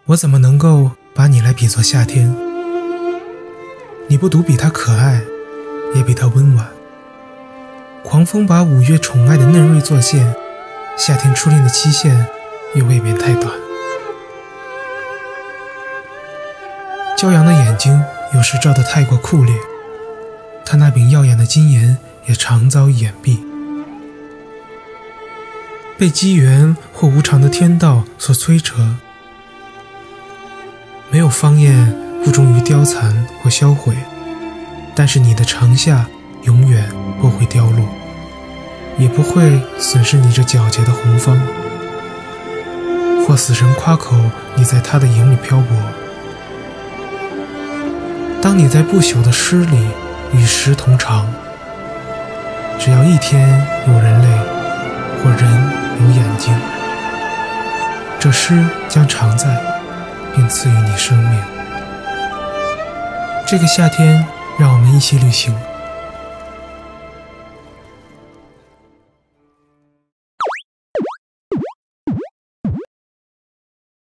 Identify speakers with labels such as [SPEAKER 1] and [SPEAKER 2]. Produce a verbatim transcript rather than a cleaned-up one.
[SPEAKER 1] 我怎么能够把你来比作夏天？你不独比它可爱，也比它温婉。狂风把五月宠爱的嫩蕊作线，夏天初恋的期限又未免太短。骄阳的眼睛有时照得太过酷烈，他那柄耀眼的金言也常遭掩蔽，被机缘或无常的天道所摧折。没有芳艳不终于凋残或销毁，但是你的长夏永远不会凋落，也不会损失你这皎洁的红芳，或死神夸口你在他的影里漂泊。当你在不朽的诗里与时同长，只要一天有人类或人有眼睛，这诗将常在，并赐予你生命。这个夏天，让我们一起旅行。